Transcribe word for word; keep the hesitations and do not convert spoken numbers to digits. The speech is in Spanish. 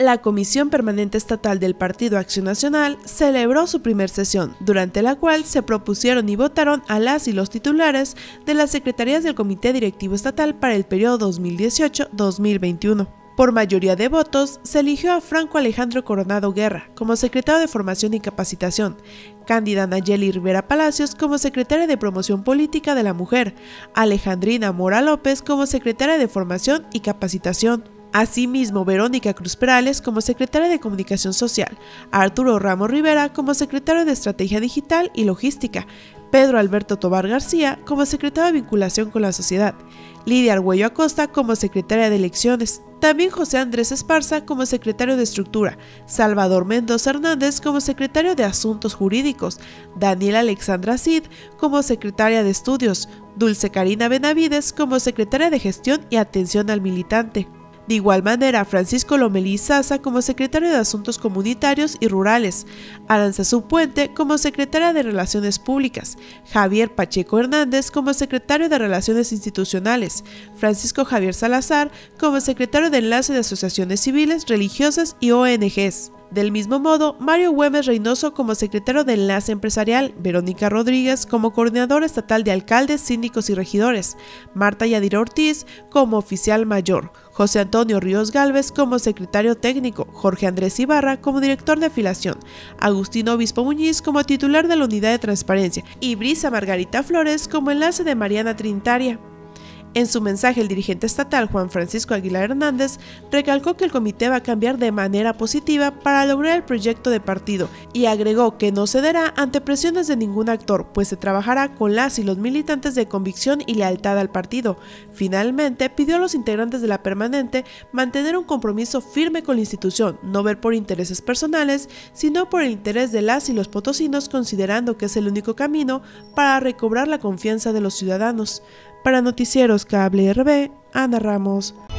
La Comisión Permanente Estatal del Partido Acción Nacional celebró su primer sesión, durante la cual se propusieron y votaron a las y los titulares de las secretarías del Comité Directivo Estatal para el periodo dos mil dieciocho a dos mil veintiuno. Por mayoría de votos, se eligió a Franco Alejandro Coronado Guerra como secretario de Formación y Capacitación, Cándida Nayeli Rivera Palacios como secretaria de Promoción Política de la Mujer, Alejandrina Mora López como secretaria de Formación y Capacitación. Asimismo, Verónica Cruz Perales como secretaria de Comunicación Social, Arturo Ramos Rivera como secretario de Estrategia Digital y Logística, Pedro Alberto Tobar García como secretario de Vinculación con la Sociedad, Lidia Argüello Acosta como secretaria de Elecciones, también José Andrés Esparza como secretario de Estructura, Salvador Mendoza Hernández como secretario de Asuntos Jurídicos, Daniela Alexandra Cid como secretaria de Estudios, Dulce Karina Benavides como secretaria de Gestión y Atención al Militante. De igual manera, Francisco Lomelí Zaza como secretario de Asuntos Comunitarios y Rurales, Aranzazú Puente como secretaria de Relaciones Públicas, Javier Pacheco Hernández como secretario de Relaciones Institucionales, Francisco Javier Salazar como secretario de Enlace de Asociaciones Civiles, Religiosas y O N Ges. Del mismo modo, Mario Güemes Reynoso como secretario de Enlace Empresarial, Verónica Rodríguez como coordinadora estatal de alcaldes, síndicos y regidores, Marta Yadira Ortiz como oficial mayor, José Antonio Ríos Gálvez como secretario técnico, Jorge Andrés Ibarra como director de afiliación, Agustino Obispo Muñiz como titular de la Unidad de Transparencia y Brisa Margarita Flores como enlace de Mariana Trinitaria. En su mensaje, el dirigente estatal Juan Francisco Aguilar Hernández recalcó que el comité va a cambiar de manera positiva para lograr el proyecto de partido y agregó que no cederá ante presiones de ningún actor, pues se trabajará con las y los militantes de convicción y lealtad al partido. Finalmente, pidió a los integrantes de la permanente mantener un compromiso firme con la institución, no ver por intereses personales, sino por el interés de las y los potosinos, considerando que es el único camino para recobrar la confianza de los ciudadanos. Para Noticieros Cable R B, Ana Ramos.